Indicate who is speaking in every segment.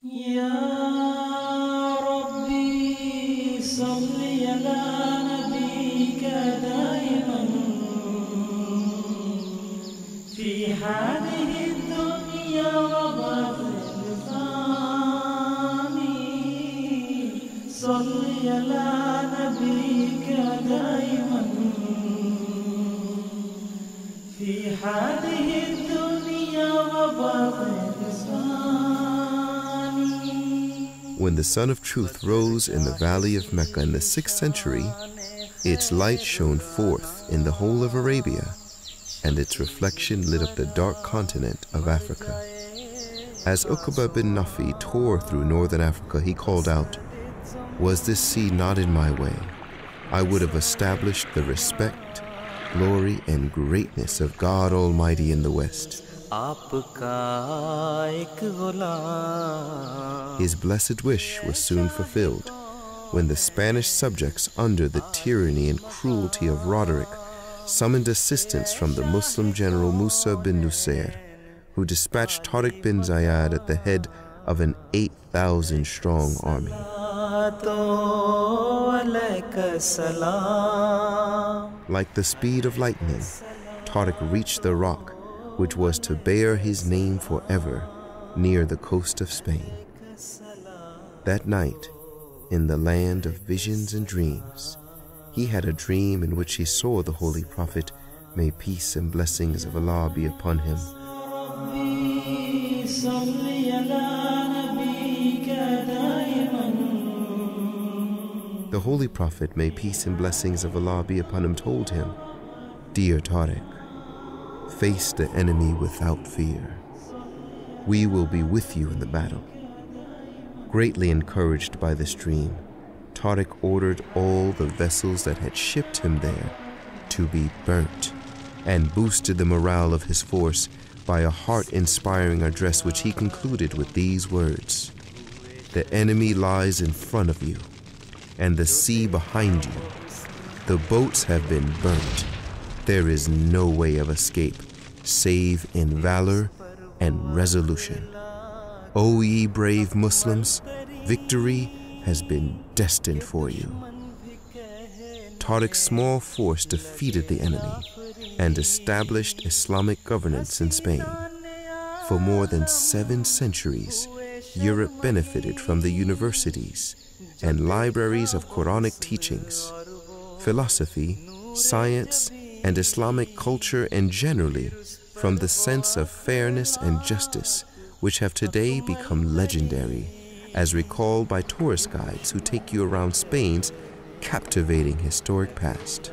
Speaker 1: يا ربي صل على نبيك دائما في هذه الدنيا وبعد الفاني صل على نبيك دائما في هذه الدنيا وبعد الفاني.
Speaker 2: When the Sun of Truth rose in the valley of Mecca in the 6th century, its light shone forth in the whole of Arabia, and its reflection lit up the dark continent of Africa. As Uqba bin Nafi tore through northern Africa, he called out, "Was this sea not in my way? I would have established the respect, glory, and greatness of God Almighty in the West." His blessed wish was soon fulfilled when the Spanish subjects, under the tyranny and cruelty of Roderick, summoned assistance from the Muslim general Musa bin Nusayr, who dispatched Tariq bin Zayed at the head of an 8,000-strong army. Like the speed of lightning, Tariq reached the rock which was to bear his name forever near the coast of Spain. That night, in the land of visions and dreams, he had a dream in which he saw the Holy Prophet, may peace and blessings of Allah be upon him. The Holy Prophet, may peace and blessings of Allah be upon him, told him, "Dear Tariq, face the enemy without fear. We will be with you in the battle." Greatly encouraged by this dream, Tariq ordered all the vessels that had shipped him there to be burnt, and boosted the morale of his force by a heart-inspiring address which he concluded with these words: "The enemy lies in front of you, and the sea behind you. The boats have been burnt. There is no way of escape, save in valor and resolution. O ye brave Muslims, victory has been destined for you." Tariq's small force defeated the enemy and established Islamic governance in Spain. For more than 7 centuries, Europe benefited from the universities and libraries of Quranic teachings, philosophy, science, and Islamic culture, and generally from the sense of fairness and justice, which have today become legendary, as recalled by tourist guides who take you around Spain's captivating historic past.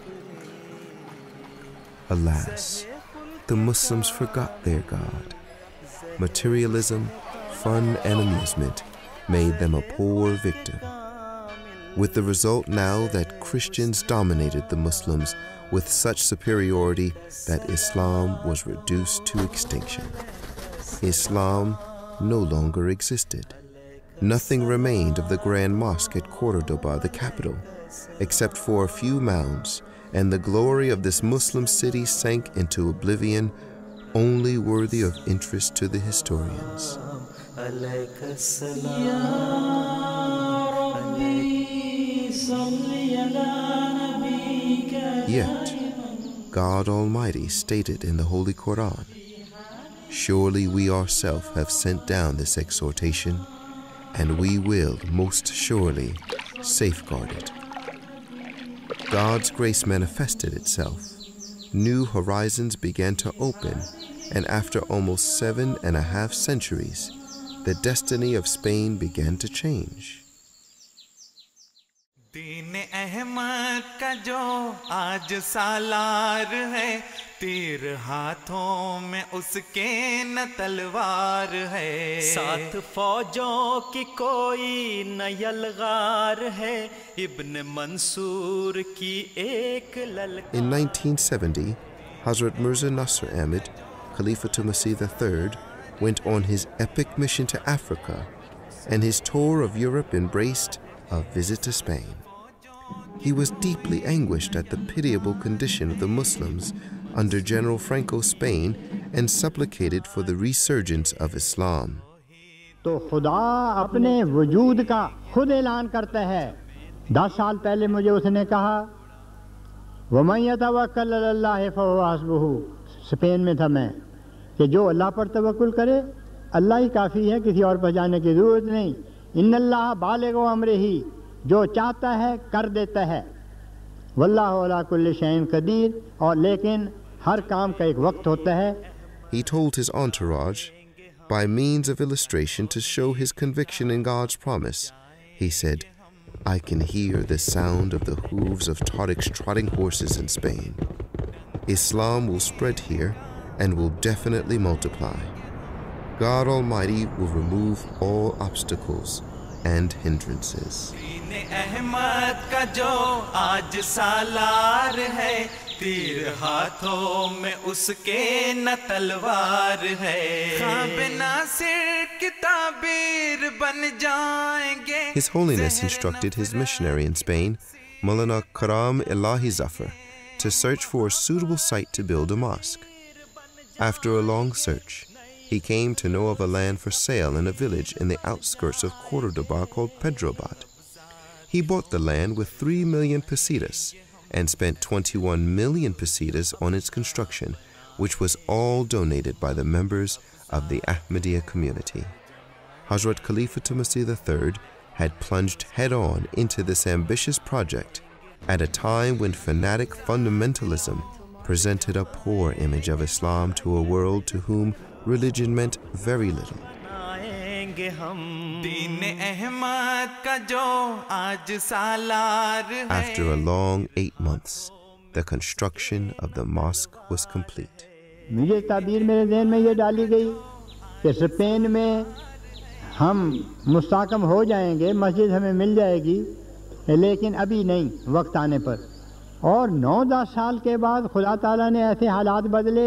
Speaker 2: Alas, the Muslims forgot their God. Materialism, fun, and amusement made them a poor victim, with the result now that Christians dominated the Muslims with such superiority that Islam was reduced to extinction. Islam no longer existed. Nothing remained of the Grand Mosque at Cordoba, the capital, except for a few mounds, and the glory of this Muslim city sank into oblivion, only worthy of interest to the historians. Yet, God Almighty stated in the Holy Quran, "Surely we ourselves have sent down this exhortation, and we will most surely safeguard it." God's grace manifested itself. New horizons began to open, and after almost 7.5 centuries, the destiny of Spain began to change.
Speaker 3: दीन अहमद का जो आज सालार है, तीर हाथों में उसके न तलवार है, साथ फौजों की कोई न यलगार है, इब्न मंसूर की एक ललकार.
Speaker 2: In 1970, Hazrat Mirza Nasr Ahmed, Khalifatul Masih III, went on his epic mission to Africa, and his tour of Europe embraced a visit to Spain. He was deeply anguished at the pitiable condition of the Muslims under General Franco's Spain and supplicated for the resurgence of Islam.
Speaker 4: तो खुदा अपने वजूद का खुद ऐलान करता है। 10 साल पहले मुझे उसने कहा वमन यतवक्कल अलल्लाह फहुव हस्बुहु, स्पेन में था मैं, कि जो अल्लाह पर तवक्कुल करे अल्लाह ही काफ़ी है, किसी और पर जाने की ज़रूरत नहीं। इन्नल्लाह बालिगु अम्रिही, जो चाहता है कर देता है। वल्लाहु अला कुल्लि शैइन कदीर, और लेकिन हर काम का एक वक्त होता है।
Speaker 2: He told his entourage, by means of illustration to show his conviction in God's promise, he said, I can hear the sound of the hooves of Tariq's trotting horses in Spain. Islam will spread here and will definitely multiply. God Almighty will remove all obstacles and hindrances.
Speaker 3: Ahmad का जो आज सालार है, तीर हाथों में उसके न तलवार है। ख्वाब नासिर की ताबीर बन जाएंगे।
Speaker 2: His Holiness instructed his missionary in Spain, Maulana Karam Elahi Zafar, to search for a suitable site to build a mosque. After a long search, he came to know of a land for sale in a village in the outskirts of Cordoba called Pedrobad. He bought the land with 3 million pesetas and spent 21 million pesetas on its construction, which was all donated by the members of the Ahmadiyya community. Hazrat Khalifatul Masih III had plunged head-on into this ambitious project at a time when fanatic fundamentalism presented a poor image of Islam to a world to whom religion meant very little. After a long 8 months, the construction of the mosque was complete.
Speaker 4: मुझे ताबीर मेरे ज़हन में ये डाली गई कि Spain में हम मुस्तहकम हो जाएंगे, मस्जिद हमें मिल जाएगी, लेकिन अभी नहीं, वक्त आने पर। और 9-10 साल के बाद खुदा ताला ने ऐसे हालात बदले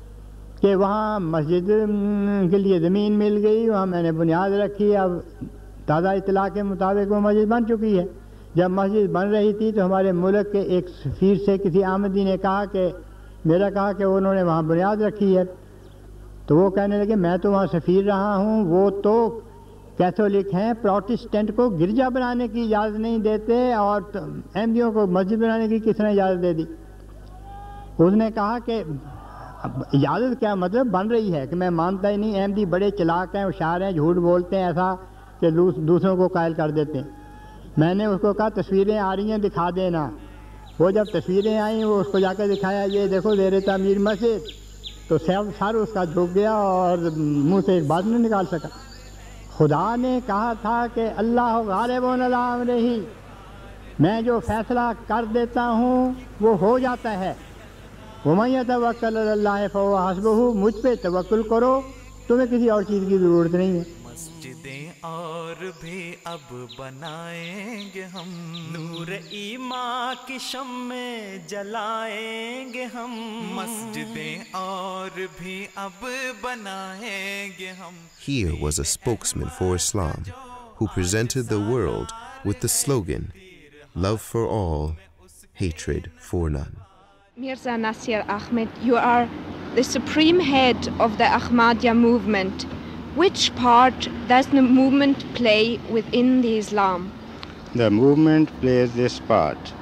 Speaker 4: कि वहाँ मस्जिद के लिए ज़मीन मिल गई, वहाँ मैंने बुनियाद रखी। अब ताज़ा इत्तला के मुताबिक वो मस्जिद बन चुकी है। जब मस्जिद बन रही थी तो हमारे मुल्क के एक सफ़ीर से किसी आमदी ने कहा कि उन्होंने वहाँ बुनियाद रखी है। तो वो कहने लगे मैं तो वहाँ सफ़ीर रहा हूँ, वो तो कैथोलिक हैं, प्रोटेस्टेंट को गिरजा बनाने की इजाज़त नहीं देते और अहमदियों को मस्जिद बनाने की किसने इजाज़त दे दी। उसने कहा कि इजाज़त क्या मतलब, बन रही है कि मैं मानता ही नहीं। अहमदी बड़े चालाक हैं, होशियार हैं, झूठ बोलते हैं ऐसा कि दूसरों को कायल कर देते हैं। मैंने उसको कहा तस्वीरें आ रही हैं दिखा देना। वो जब तस्वीरें आई वो उसको जाकर दिखाया, ये देखो ज़ेर तामीर मस्जिद, तो सर उसका झुक गया और मुंह से एक बात नहीं निकाल सका। खुदा ने कहा था कि अल्लाह गालिबुन अला अम्रिही, मैं जो फैसला कर देता हूँ वो हो जाता है। वमन यतवक्कल अलल्लाह फहुव हस्बुहु, मुझ पे तवक्कुल करो, तुम्हें किसी और चीज़ की ज़रूरत नहीं है।
Speaker 3: मस्जिदें और भी अब बनाएंगे हम, नूर ईमान की शम्में जलाएंगे हम। मस्जिदें और भी अब बनाएंगे हम।
Speaker 2: Here was a spokesman for Islam who presented the world with the slogan, love for all, hatred for none.
Speaker 5: Mirza Nasir Ahmed, you are the supreme head of the Ahmadiyya movement. Which part does the movement play within the Islam?
Speaker 6: The movement plays this part.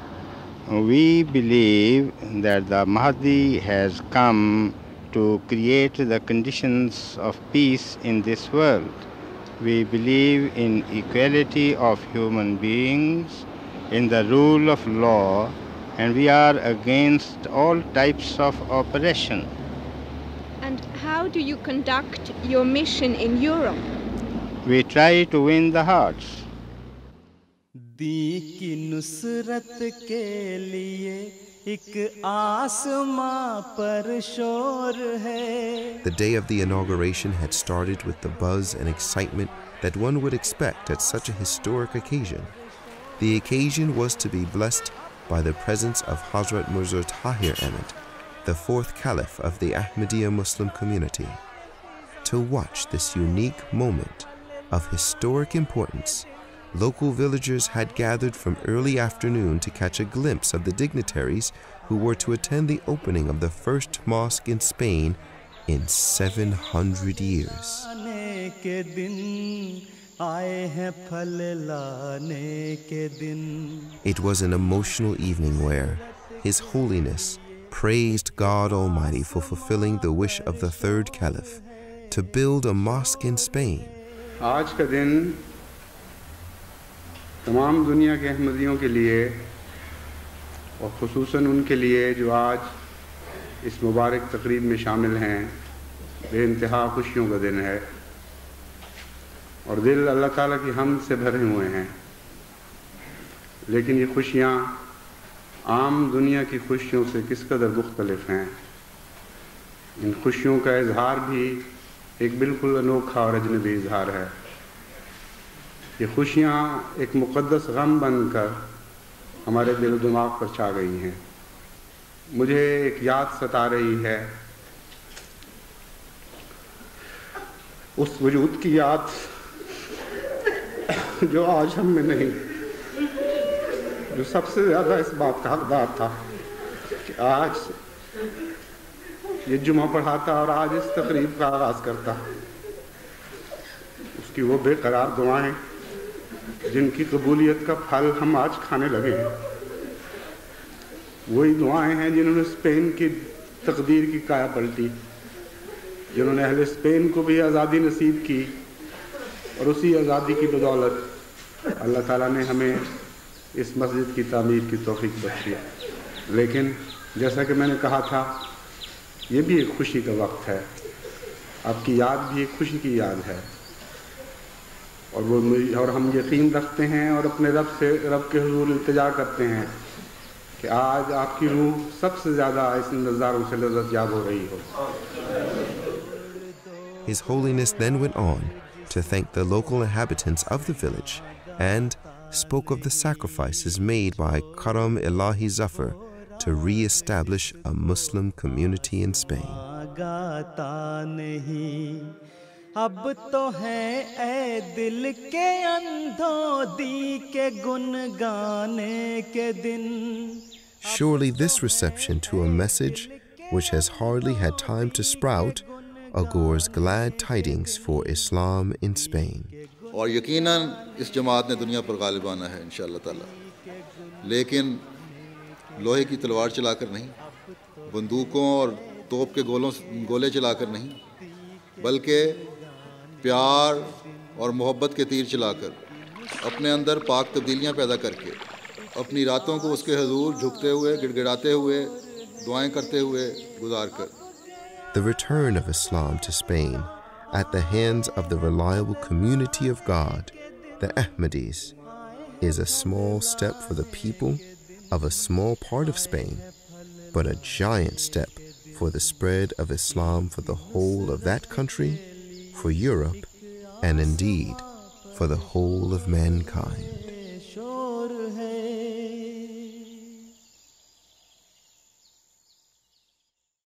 Speaker 6: We believe that the Mahdi has come to create the conditions of peace in this world. We believe in equality of human beings, in the rule of law, and we are against all types of oppression.
Speaker 5: And how do you conduct your mission in Europe?
Speaker 6: We try to win the hearts.
Speaker 1: दी की नुसरत के लिए एक आसमां पर शोर है.
Speaker 2: The day of the inauguration had started with the buzz and excitement that one would expect at such a historic occasion. The occasion was to be blessed by the presence of Hazrat Mirza Tahir Ahmed, the fourth caliph of the Ahmadiyya Muslim community. To watch this unique moment of historic importance, local villagers had gathered from early afternoon to catch a glimpse of the dignitaries who were to attend the opening of the first mosque in Spain in 700 years.
Speaker 1: के दिन, आए हैं फल लाने के दिन.
Speaker 2: It was an emotional evening where His Holiness praised God Almighty for fulfilling the wish of the third Caliph to build a mosque in Spain.
Speaker 7: आज का दिन तमाम दुनिया के अहमदियों के लिए और ख़ुसूसन उनके लिए जो आज इस मुबारक तकरीब में शामिल हैं, बेइंतहा खुशियों का दिन है और दिल अल्लाह ताला की हम्द से भरे हुए हैं. लेकिन ये खुशियाँ आम दुनिया की खुशियों से किस कदर मुख्तलिफ हैं. इन खुशियों का इजहार भी एक बिल्कुल अनोखा और अजनबी इजहार है. ये खुशियाँ एक मुक़द्दस गम बनकर हमारे दिल और दिमाग पर छा गई हैं. मुझे एक याद सता रही है, उस वजूद की याद जो आज हम में नहीं, जो सबसे ज़्यादा इस बात का हकदार था कि आज ये जुमा पढ़ाता और आज इस तकरीब का आगाज़ करता. उसकी वो बेकरार दुआएं जिनकी कबूलियत का फल हम आज खाने लगे हैं. वही दुआएं हैं जिन्होंने स्पेन की तकदीर की काया पलटी, जिन्होंने अहले स्पेन को भी आज़ादी नसीब की और उसी आज़ादी की बदौलत अल्लाह ताला ने हमें इस मस्जिद की तामीर की तौफीक बख्शी. लेकिन जैसा कि मैंने कहा था, ये भी एक खुशी का वक्त है. आपकी याद भी एक खुशी की याद है और हम यकीन रखते हैं और अपने रब के हुजूर इल्तिजा करते हैं कि आज आपकी रूह सबसे ज़्यादा इस नज़ारों से लज़्ज़त याब हो रही हो.
Speaker 2: His Holiness then went on to thank the local inhabitants of the village and spoke of the sacrifices made by Karam Ilahi Zafar to re-establish a Muslim community in Spain.
Speaker 1: गाता नहीं अब तो है ऐ दिल के अंधों दी के गुन गाने के दिन.
Speaker 2: Surely this reception to a message which has hardly had time to sprout augurs glad tidings for Islam in Spain.
Speaker 8: और यकीनन इस जमात ने दुनिया पर गालिब आना है इंशाअल्लाह ताला, लेकिन लोहे की तलवार चलाकर नहीं, बंदूकों और तोप के गोले चलाकर नहीं, बल्कि प्यार और मोहब्बत के तीर चलाकर, अपने अंदर पाक तब्दीलियाँ पैदा करके, अपनी रातों को उसके हुजूर झुकते हुए, गिड़गिड़ाते हुए, दुआएं करते हुए गुजार कर.
Speaker 2: The return of Islam to Spain at the hands of the reliable community of God, the Ahmadis, is a small step for the people of a small part of Spain, but a giant step for the spread of Islam for the whole of that country, for Europe, and indeed for the whole of mankind.